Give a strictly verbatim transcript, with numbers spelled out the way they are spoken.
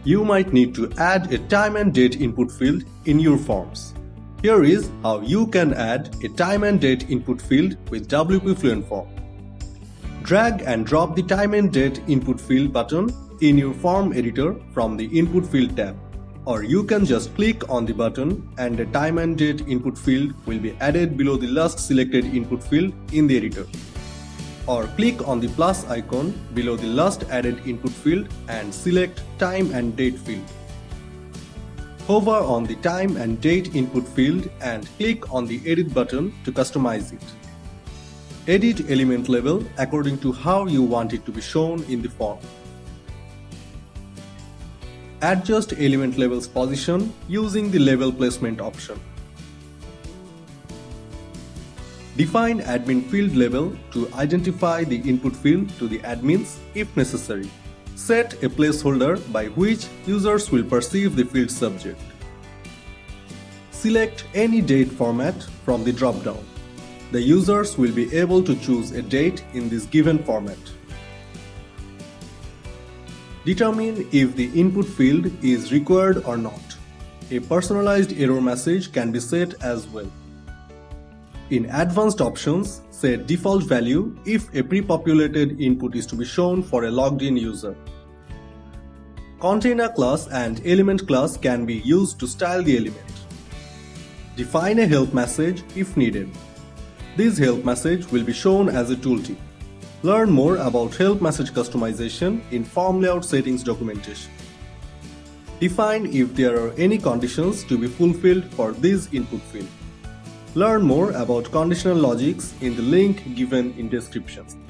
You might need to add a time and date input field in your forms. Here is how you can add a time and date input field with W P Fluent Form. Drag and drop the time and date input field button in your form editor from the input field tab, or you can just click on the button and the time and date input field will be added below the last selected input field in the editor. Or click on the plus icon below the last added input field and select time and date field. Hover on the time and date input field and click on the edit button to customize it. Edit element level according to how you want it to be shown in the form. Adjust element level's position using the level placement option. Define admin field level to identify the input field to the admins if necessary. Set a placeholder by which users will perceive the field subject. Select any date format from the drop-down. The users will be able to choose a date in this given format. Determine if the input field is required or not. A personalized error message can be set as well. In advanced options, set default value if a pre-populated input is to be shown for a logged-in user. Container class and element class can be used to style the element. Define a help message if needed. This help message will be shown as a tooltip. Learn more about help message customization in form layout settings documentation. Define if there are any conditions to be fulfilled for this input field. Learn more about conditional logics in the link given in description.